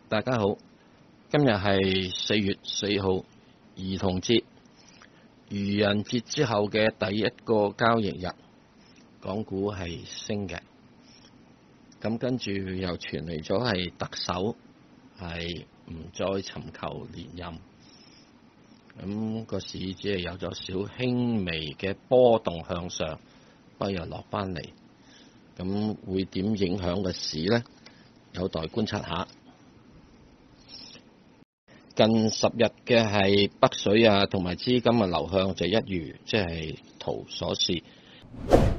大家好，今日係4月4號，兒童節，愚人節之後嘅第一個交易日，港股係升嘅。咁跟住又傳嚟咗係特首係唔再尋求連任，咁個市只係有咗小輕微嘅波動向上，不過又落翻嚟。咁會點影響個市呢？有待觀察下。近10日嘅係北水啊，同埋資金嘅流向就一如即係圖所示。